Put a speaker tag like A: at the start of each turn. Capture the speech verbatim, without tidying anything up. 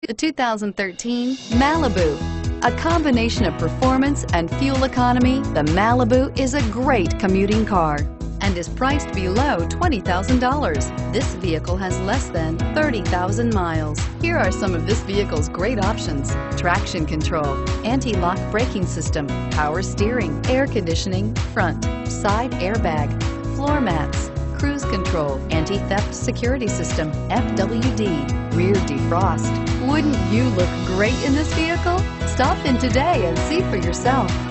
A: The two thousand thirteen Malibu. A combination of performance and fuel economy, the Malibu is a great commuting car and is priced below twenty thousand dollars. This vehicle has less than thirty thousand miles. Here are some of this vehicle's great options: traction control, anti-lock braking system, power steering, air conditioning, front, side airbag, floor mats, cruise control, anti-theft security system, F W D, rear defrost. Wouldn't you look great in this vehicle? Stop in today and see for yourself.